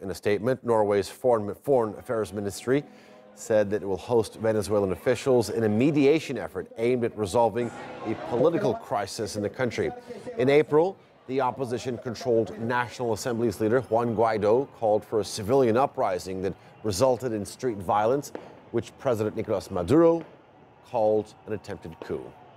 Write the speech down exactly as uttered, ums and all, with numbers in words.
In a statement, Norway's Foreign, Foreign Affairs Ministry said that it will host Venezuelan officials in a mediation effort aimed at resolving a political crisis in the country. In April, the opposition-controlled National Assembly's leader, Juan Guaido, called for a civilian uprising that resulted in street violence, which President Nicolas Maduro called an attempted coup.